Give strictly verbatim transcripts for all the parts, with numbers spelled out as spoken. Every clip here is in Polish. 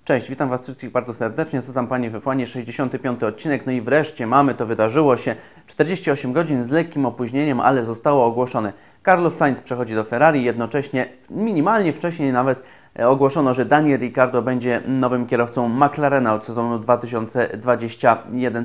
Cześć, witam Was wszystkich bardzo serdecznie. Co tam Panie w F jeden, sześćdziesiąty piąty odcinek. No i wreszcie mamy to, wydarzyło się. czterdzieści osiem godzin z lekkim opóźnieniem, ale zostało ogłoszone. Carlos Sainz przechodzi do Ferrari, jednocześnie minimalnie wcześniej nawet ogłoszono, że Daniel Ricciardo będzie nowym kierowcą McLarena od sezonu dwa tysiące dwudziestego pierwszego.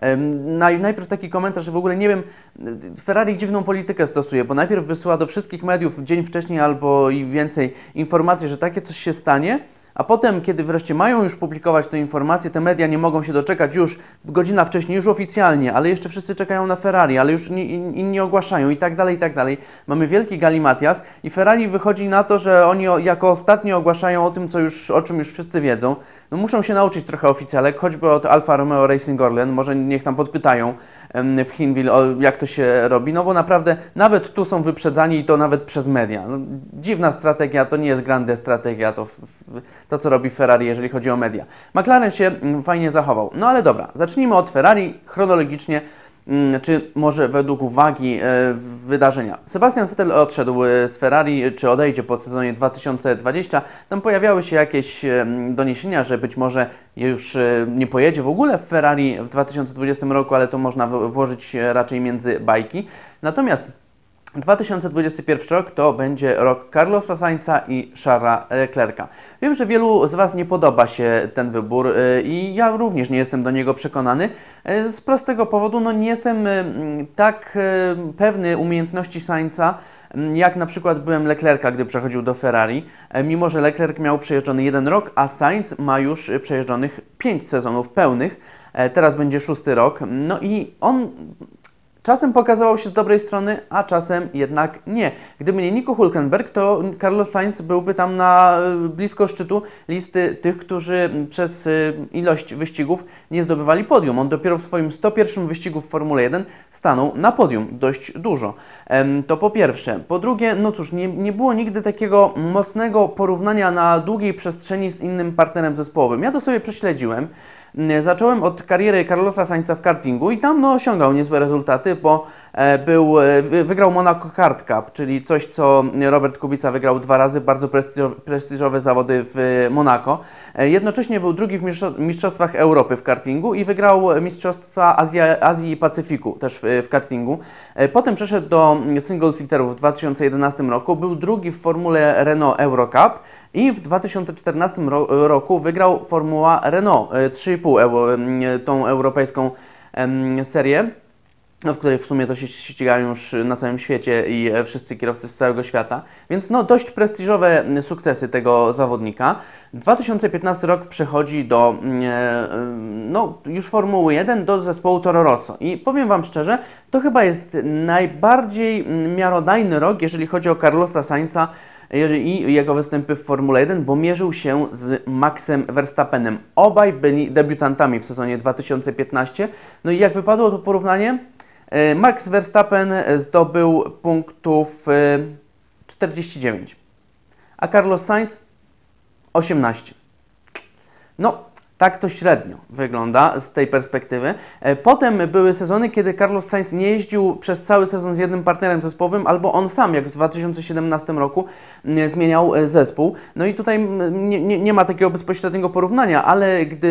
Najpierw taki komentarz, że w ogóle nie wiem, Ferrari dziwną politykę stosuje, bo najpierw wysyła do wszystkich mediów dzień wcześniej albo i więcej informacji, że takie coś się stanie, a potem, kiedy wreszcie mają już publikować tę informację, te media nie mogą się doczekać już godzina wcześniej, już oficjalnie, ale jeszcze wszyscy czekają na Ferrari, ale już inni, inni ogłaszają i tak dalej, i tak dalej. Mamy wielki galimatias i Ferrari wychodzi na to, że oni jako ostatni ogłaszają o tym, co już, o czym już wszyscy wiedzą. No muszą się nauczyć trochę oficjalek, choćby od Alfa Romeo Racing Orlen, może niech tam podpytają w Hinwil, jak to się robi, no bo naprawdę nawet tu są wyprzedzani i to nawet przez media. No, dziwna strategia, to nie jest grande strategia, to, to co robi Ferrari, jeżeli chodzi o media. McLaren się fajnie zachował, no ale dobra, zacznijmy od Ferrari chronologicznie, czy może według wagi e, wydarzenia. Sebastian Vettel odszedł z Ferrari, czy odejdzie po sezonie dwa tysiące dwudziestym. Tam pojawiały się jakieś e, doniesienia, że być może już e, nie pojedzie w ogóle w Ferrari w dwa tysiące dwudziestym roku, ale to można włożyć raczej między bajki. Natomiast dwa tysiące dwudziesty pierwszy rok to będzie rok Carlosa Sainza i Charlesa Leclerca. Wiem, że wielu z Was nie podoba się ten wybór i ja również nie jestem do niego przekonany. Z prostego powodu, no nie jestem tak pewny umiejętności Sainza, jak na przykład byłem Leclerca, gdy przechodził do Ferrari, mimo że Leclerc miał przejeżdżony jeden rok, a Sainz ma już przejeżdżonych pięć sezonów pełnych. Teraz będzie szósty rok. No i on czasem pokazywał się z dobrej strony, a czasem jednak nie. Gdyby nie Nico Hülkenberg, to Carlos Sainz byłby tam na blisko szczytu listy tych, którzy przez ilość wyścigów nie zdobywali podium. On dopiero w swoim sto pierwszym wyścigu w Formule jeden stanął na podium dość dużo. To po pierwsze. Po drugie, no cóż, nie, nie było nigdy takiego mocnego porównania na długiej przestrzeni z innym partnerem zespołowym. Ja to sobie prześledziłem. Zacząłem od kariery Carlosa Sainza w kartingu i tam no, osiągał niezłe rezultaty, bo e, był, e, wygrał Monaco Kart Cup, czyli coś, co Robert Kubica wygrał dwa razy, bardzo prestiżowe, prestiżowe zawody w Monaco. E, jednocześnie był drugi w Mistrzostwach Europy w kartingu i wygrał Mistrzostwa Azji, Azji i Pacyfiku też w, w kartingu. E, potem przeszedł do single-seaterów w dwa tysiące jedenastym roku, był drugi w formule Renault Euro Cup. I w dwa tysiące czternastym roku wygrał Formuła Renault trzy i pół, tą europejską serię, w której w sumie to się ścigają już na całym świecie i wszyscy kierowcy z całego świata. Więc no dość prestiżowe sukcesy tego zawodnika. dwa tysiące piętnasty rok przechodzi do no, już Formuły jeden, do zespołu Toro Rosso. I powiem Wam szczerze, to chyba jest najbardziej miarodajny rok, jeżeli chodzi o Carlosa Sainza i jego występy w Formule jeden, bo mierzył się z Maxem Verstappenem. Obaj byli debiutantami w sezonie dwa tysiące piętnastym. No i jak wypadło to porównanie? Max Verstappen zdobył punktów czterdzieści dziewięć, a Carlos Sainz osiemnaście. No, tak to średnio wygląda z tej perspektywy. Potem były sezony, kiedy Carlos Sainz nie jeździł przez cały sezon z jednym partnerem zespołowym, albo on sam, jak w dwa tysiące siedemnastym roku, zmieniał zespół. No i tutaj nie, nie, nie ma takiego bezpośredniego porównania, ale gdy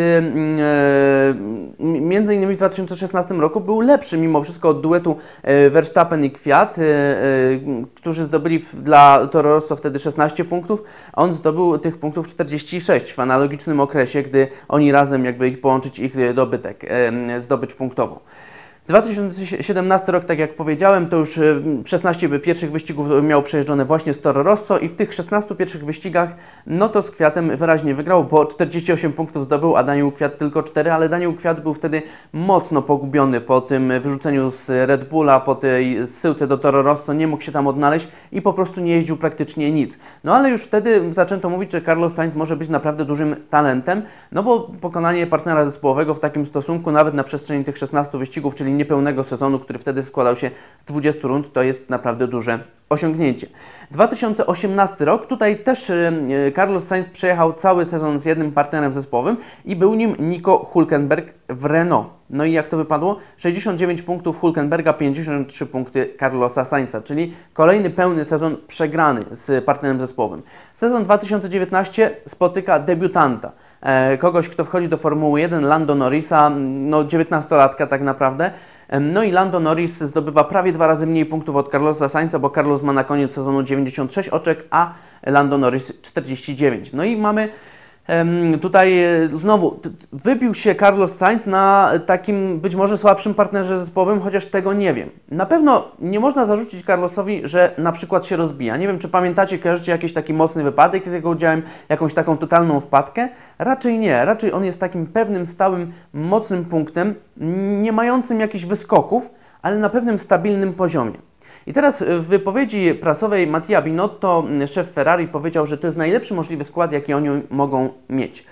e, między innymi w dwa tysiące szesnastym roku był lepszy mimo wszystko od duetu Verstappen i Kwiat, e, e, którzy zdobyli dla Toro Rosso wtedy szesnaście punktów, a on zdobył tych punktów czterdzieści sześć w analogicznym okresie, gdy oni razem jakby ich połączyć ich dobytek, e, zdobycz punktową. dwa tysiące siedemnasty rok, tak jak powiedziałem, to już szesnaście pierwszych wyścigów miał przejeżdżone właśnie z Toro Rosso i w tych szesnastu pierwszych wyścigach, no to z Kwiatem wyraźnie wygrał, bo czterdzieści osiem punktów zdobył, a Daniel Kwiat tylko cztery, ale Daniel Kwiat był wtedy mocno pogubiony po tym wyrzuceniu z Red Bulla, po tej zsyłce do Toro Rosso, nie mógł się tam odnaleźć i po prostu nie jeździł praktycznie nic. No ale już wtedy zaczęto mówić, że Carlos Sainz może być naprawdę dużym talentem, no bo pokonanie partnera zespołowego w takim stosunku, nawet na przestrzeni tych szesnastu wyścigów, czyli niepełnego sezonu, który wtedy składał się z dwudziestu rund, to jest naprawdę duże osiągnięcie. dwa tysiące osiemnasty rok, tutaj też Carlos Sainz przejechał cały sezon z jednym partnerem zespołowym i był nim Nico Hülkenberg w Renault. No i jak to wypadło? sześćdziesiąt dziewięć punktów Hülkenberga, pięćdziesiąt trzy punkty Carlosa Sainza, czyli kolejny pełny sezon przegrany z partnerem zespołowym. Sezon dwa tysiące dziewiętnasty spotyka debiutanta. e, kogoś, kto wchodzi do Formuły jeden, Lando Norrisa, no dziewiętnastolatka tak naprawdę. No i Lando Norris zdobywa prawie dwa razy mniej punktów od Carlosa Sainza, bo Carlos ma na koniec sezonu dziewięćdziesiąt sześć oczek, a Lando Norris czterdzieści dziewięć. No i mamy um, tutaj znowu, wybił się Carlos Sainz na takim być może słabszym partnerze zespołowym, chociaż tego nie wiem. Na pewno nie można zarzucić Carlosowi, że na przykład się rozbija. Nie wiem, czy pamiętacie, kojarzycie jakiś taki mocny wypadek z jego udziałem, jakąś taką totalną wpadkę? Raczej nie. Raczej on jest takim pewnym, stałym, mocnym punktem, nie mającym jakichś wyskoków, ale na pewnym stabilnym poziomie. I teraz w wypowiedzi prasowej Mattia Binotto, szef Ferrari, powiedział, że to jest najlepszy możliwy skład, jaki oni mogą mieć.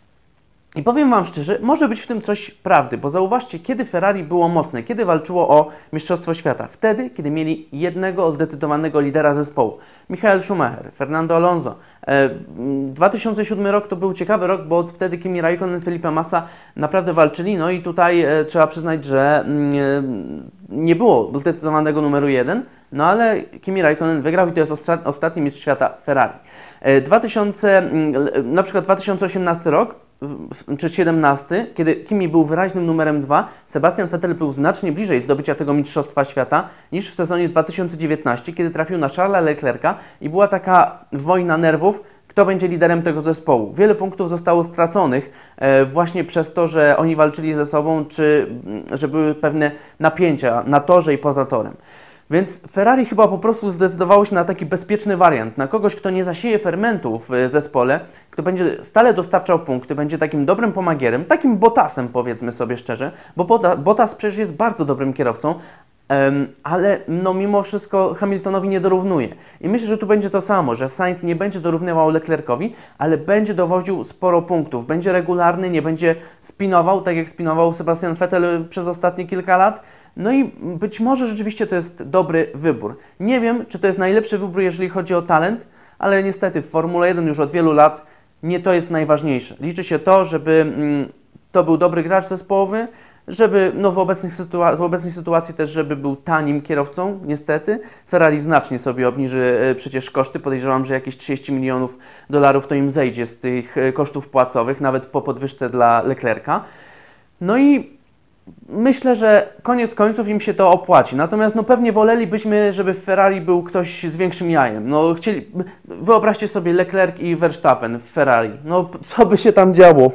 I powiem Wam szczerze, może być w tym coś prawdy, bo zauważcie, kiedy Ferrari było mocne, kiedy walczyło o Mistrzostwo Świata. Wtedy, kiedy mieli jednego zdecydowanego lidera zespołu. Michael Schumacher, Fernando Alonso. dwa tysiące siódmy rok to był ciekawy rok, bo wtedy Kimi Raikkonen, Felipe Massa naprawdę walczyli. No i tutaj e, trzeba przyznać, że nie, nie było zdecydowanego numeru jeden, no ale Kimi Raikkonen wygrał i to jest ostat, ostatni mistrz świata Ferrari. E, dwa tysiące, na przykład dwa tysiące osiemnasty rok, czy siedemnasty, kiedy Kimi był wyraźnym numerem dwa, Sebastian Vettel był znacznie bliżej zdobycia tego Mistrzostwa Świata niż w sezonie dwa tysiące dziewiętnastym, kiedy trafił na Charlesa Leclerca i była taka wojna nerwów, kto będzie liderem tego zespołu. Wiele punktów zostało straconych e, właśnie przez to, że oni walczyli ze sobą, czy że były pewne napięcia na torze i poza torem. Więc Ferrari chyba po prostu zdecydowało się na taki bezpieczny wariant, na kogoś, kto nie zasieje fermentów w zespole, kto będzie stale dostarczał punkty, będzie takim dobrym pomagierem, takim Bottasem, powiedzmy sobie szczerze, bo Bottas przecież jest bardzo dobrym kierowcą, um, ale no mimo wszystko Hamiltonowi nie dorównuje. I myślę, że tu będzie to samo, że Sainz nie będzie dorównywał Leclercowi, ale będzie dowoził sporo punktów, będzie regularny, nie będzie spinował, tak jak spinował Sebastian Vettel przez ostatnie kilka lat. No i być może rzeczywiście to jest dobry wybór. Nie wiem, czy to jest najlepszy wybór, jeżeli chodzi o talent, ale niestety w Formule jeden już od wielu lat nie to jest najważniejsze. Liczy się to, żeby mm, to był dobry gracz zespołowy, żeby no, w, obecnych sytua- w obecnej sytuacji też, żeby był tanim kierowcą, niestety. Ferrari znacznie sobie obniży e, przecież koszty. Podejrzewam, że jakieś trzydzieści milionów dolarów to im zejdzie z tych e, kosztów płacowych, nawet po podwyżce dla Leclerca. No i myślę, że koniec końców im się to opłaci. Natomiast no pewnie wolelibyśmy, żeby w Ferrari był ktoś z większym jajem. No chcieli, wyobraźcie sobie Leclerc i Verstappen w Ferrari. No co by się tam działo?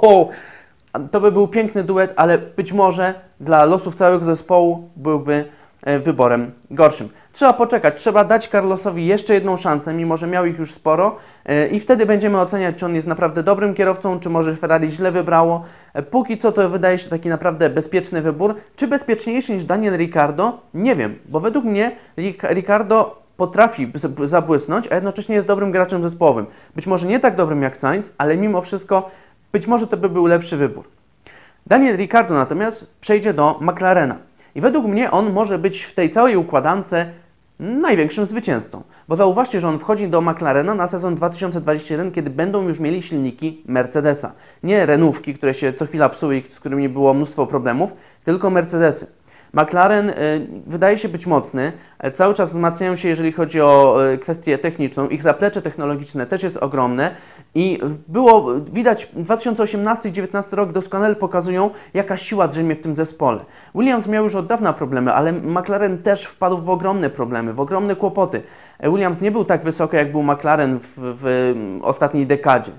To by był piękny duet, ale być może dla losów całego zespołu byłby wyborem gorszym. Trzeba poczekać, trzeba dać Carlosowi jeszcze jedną szansę, mimo że miał ich już sporo i wtedy będziemy oceniać, czy on jest naprawdę dobrym kierowcą, czy może Ferrari źle wybrało. Póki co to wydaje się taki naprawdę bezpieczny wybór. Czy bezpieczniejszy niż Daniel Ricciardo? Nie wiem, bo według mnie Ricciardo potrafi zabłysnąć, a jednocześnie jest dobrym graczem zespołowym. Być może nie tak dobrym jak Sainz, ale mimo wszystko być może to by był lepszy wybór. Daniel Ricciardo natomiast przejdzie do McLarena. I według mnie on może być w tej całej układance największym zwycięzcą. Bo zauważcie, że on wchodzi do McLarena na sezon dwa tysiące dwudziesty pierwszy, kiedy będą już mieli silniki Mercedesa. Nie Renówki, które się co chwila psuły i z którymi było mnóstwo problemów, tylko Mercedesy. McLaren y, wydaje się być mocny, y, cały czas wzmacniają się, jeżeli chodzi o y, kwestię techniczną, ich zaplecze technologiczne też jest ogromne i było widać, dwa tysiące osiemnasty i dwa tysiące dziewiętnasty rok doskonale pokazują, jaka siła drzemie w tym zespole. Williams miał już od dawna problemy, ale McLaren też wpadł w ogromne problemy, w ogromne kłopoty. Williams nie był tak wysoko, jak był McLaren w, w ostatniej dekadzie.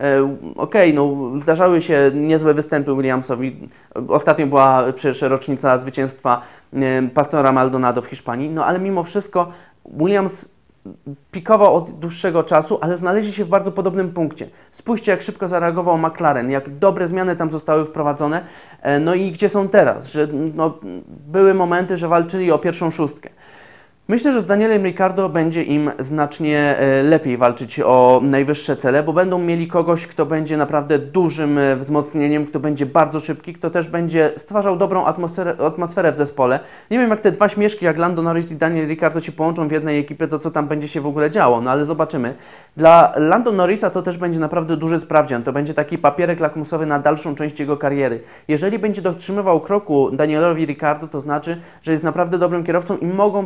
Okej, okay, no zdarzały się niezłe występy Williamsowi. Ostatnio była przecież rocznica zwycięstwa Pastora Maldonado w Hiszpanii, no ale mimo wszystko Williams pikował od dłuższego czasu, ale znaleźli się w bardzo podobnym punkcie. Spójrzcie, jak szybko zareagował McLaren, jak dobre zmiany tam zostały wprowadzone, no i gdzie są teraz, że no, były momenty, że walczyli o pierwszą szóstkę. Myślę, że z Danielem Ricciardo będzie im znacznie lepiej walczyć o najwyższe cele, bo będą mieli kogoś, kto będzie naprawdę dużym wzmocnieniem, kto będzie bardzo szybki, kto też będzie stwarzał dobrą atmosferę, atmosferę w zespole. Nie wiem, jak te dwa śmieszki, jak Lando Norris i Daniel Ricciardo się połączą w jednej ekipie, to co tam będzie się w ogóle działo, no ale zobaczymy. Dla Lando Norrisa to też będzie naprawdę duży sprawdzian, to będzie taki papierek lakmusowy na dalszą część jego kariery. Jeżeli będzie dotrzymywał kroku Danielowi Ricciardo, to znaczy, że jest naprawdę dobrym kierowcą i mogą być z niego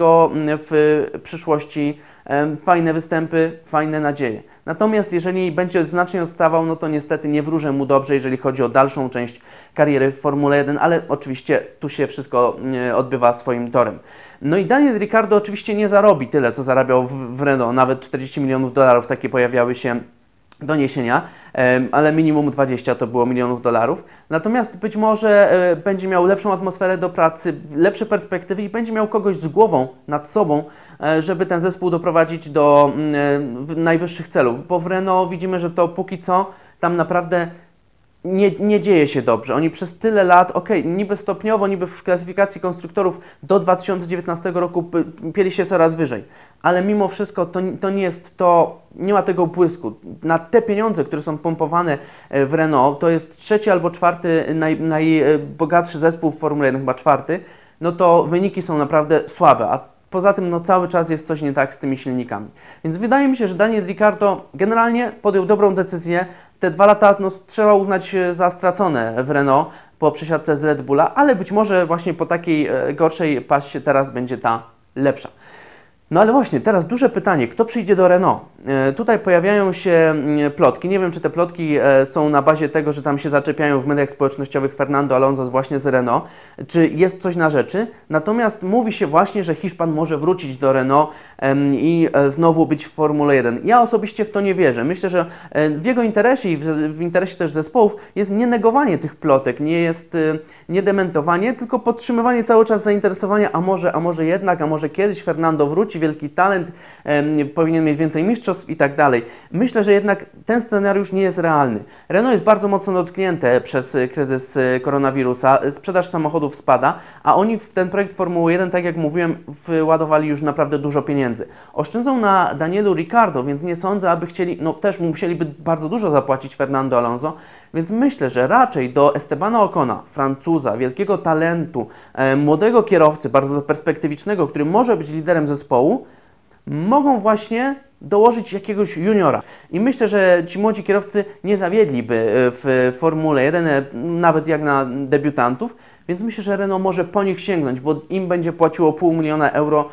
niego w przyszłości fajne występy, fajne nadzieje. Natomiast jeżeli będzie znacznie odstawał, no to niestety nie wróżę mu dobrze, jeżeli chodzi o dalszą część kariery w Formule jeden, ale oczywiście tu się wszystko odbywa swoim torem. No i Daniel Ricciardo oczywiście nie zarobi tyle, co zarabiał w, w Renault, nawet czterdzieści milionów dolarów, takie pojawiały się doniesienia, ale minimum dwadzieścia to było milionów dolarów. Natomiast być może będzie miał lepszą atmosferę do pracy, lepsze perspektywy i będzie miał kogoś z głową nad sobą, żeby ten zespół doprowadzić do najwyższych celów. Bo w Renault widzimy, że to póki co tam naprawdę Nie, nie dzieje się dobrze. Oni przez tyle lat, ok, niby stopniowo, niby w klasyfikacji konstruktorów do dwa tysiące dziewiętnastego roku pieli się coraz wyżej, ale mimo wszystko to, to nie jest to, nie ma tego błysku. Na te pieniądze, które są pompowane w Renault, to jest trzeci albo czwarty naj, najbogatszy zespół w Formule jeden, chyba czwarty, no to wyniki są naprawdę słabe, a poza tym no, cały czas jest coś nie tak z tymi silnikami. Więc wydaje mi się, że Daniel Ricciardo generalnie podjął dobrą decyzję. Te dwa lata no, trzeba uznać za stracone w Renault po przesiadce z Red Bulla, ale być może właśnie po takiej e, gorszej pasie teraz będzie ta lepsza. No ale właśnie, teraz duże pytanie, kto przyjdzie do Renault? E, tutaj pojawiają się e, plotki, nie wiem czy te plotki e, są na bazie tego, że tam się zaczepiają w mediach społecznościowych Fernando Alonso właśnie z Renault, czy jest coś na rzeczy, natomiast mówi się właśnie, że Hiszpan może wrócić do Renault e, i e, znowu być w Formule jeden. Ja osobiście w to nie wierzę, myślę, że e, w jego interesie i w, w interesie też zespołów jest nie negowanie tych plotek, nie jest e, nie dementowanie, tylko podtrzymywanie cały czas zainteresowania, a może, a może jednak, a może kiedyś Fernando wróci, wielki talent, e, powinien mieć więcej mistrzostw i tak dalej. Myślę, że jednak ten scenariusz nie jest realny. Renault jest bardzo mocno dotknięte przez kryzys koronawirusa, sprzedaż samochodów spada, a oni w ten projekt Formuły jeden, tak jak mówiłem, wyładowali już naprawdę dużo pieniędzy. Oszczędzą na Danielu Ricciardo, więc nie sądzę, aby chcieli, no też musieliby bardzo dużo zapłacić Fernando Alonso, więc myślę, że raczej do Estebana Ocona, Francuza, wielkiego talentu, e, młodego kierowcy, bardzo perspektywicznego, który może być liderem zespołu, mogą właśnie dołożyć jakiegoś juniora. I myślę, że ci młodzi kierowcy nie zawiedliby w Formule jeden, nawet jak na debiutantów, więc myślę, że Renault może po nich sięgnąć, bo im będzie płaciło pół miliona euro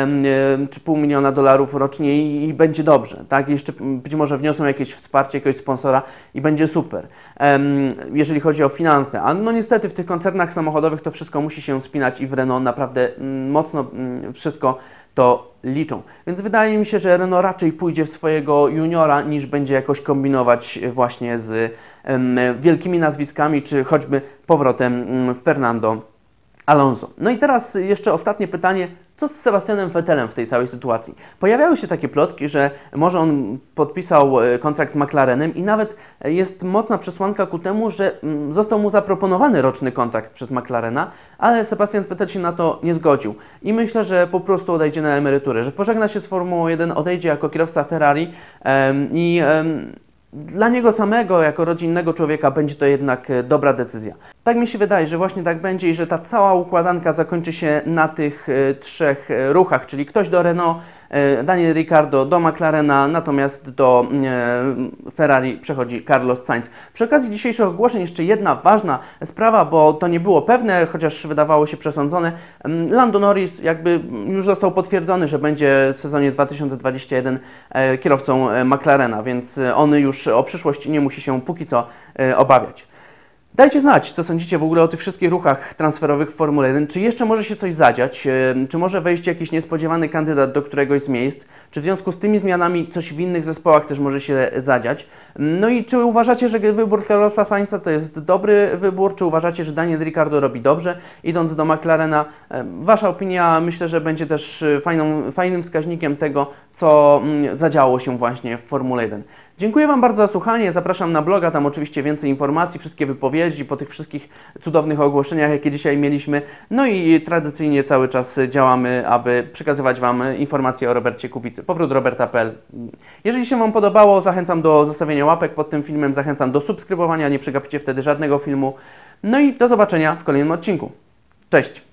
czy pół miliona dolarów rocznie i będzie dobrze. Tak? Jeszcze być może wniosą jakieś wsparcie, jakiegoś sponsora i będzie super. Jeżeli chodzi o finanse. A no niestety w tych koncernach samochodowych to wszystko musi się spinać i w Renault naprawdę mocno wszystko to liczą. Więc wydaje mi się, że Renault raczej pójdzie w swojego juniora, niż będzie jakoś kombinować właśnie z um, wielkimi nazwiskami, czy choćby powrotem um, Fernando Alonso. No i teraz jeszcze ostatnie pytanie. Co z Sebastianem Vettelem w tej całej sytuacji? Pojawiały się takie plotki, że może on podpisał kontrakt z McLarenem i nawet jest mocna przesłanka ku temu, że został mu zaproponowany roczny kontrakt przez McLarena, ale Sebastian Vettel się na to nie zgodził. I myślę, że po prostu odejdzie na emeryturę, że pożegna się z Formułą jeden, odejdzie jako kierowca Ferrari um, i um, dla niego samego, jako rodzinnego człowieka, będzie to jednak dobra decyzja. Tak mi się wydaje, że właśnie tak będzie i że ta cała układanka zakończy się na tych e, trzech e, ruchach, czyli ktoś do Renault, e, Daniel Ricciardo do McLarena, natomiast do e, Ferrari przechodzi Carlos Sainz. Przy okazji dzisiejszych ogłoszeń jeszcze jedna ważna sprawa, bo to nie było pewne, chociaż wydawało się przesądzone. Lando Norris jakby już został potwierdzony, że będzie w sezonie dwa tysiące dwudziestym pierwszym e, kierowcą McLarena, więc on już o przyszłość nie musi się póki co e, obawiać. Dajcie znać, co sądzicie w ogóle o tych wszystkich ruchach transferowych w Formule jeden. Czy jeszcze może się coś zadziać? Czy może wejść jakiś niespodziewany kandydat do któregoś z miejsc? Czy w związku z tymi zmianami coś w innych zespołach też może się zadziać? No i czy uważacie, że wybór Carlosa Sainza to jest dobry wybór? Czy uważacie, że Daniel Ricciardo robi dobrze, idąc do McLarena? Wasza opinia myślę, że będzie też fajną, fajnym wskaźnikiem tego, co zadziało się właśnie w Formule jeden. Dziękuję Wam bardzo za słuchanie, zapraszam na bloga, tam oczywiście więcej informacji, wszystkie wypowiedzi po tych wszystkich cudownych ogłoszeniach, jakie dzisiaj mieliśmy. No i tradycyjnie cały czas działamy, aby przekazywać Wam informacje o Robercie Kubicy. Powrót Roberta kropka p l. Jeżeli się Wam podobało, zachęcam do zostawienia łapek pod tym filmem, zachęcam do subskrybowania, nie przegapicie wtedy żadnego filmu. No i do zobaczenia w kolejnym odcinku. Cześć!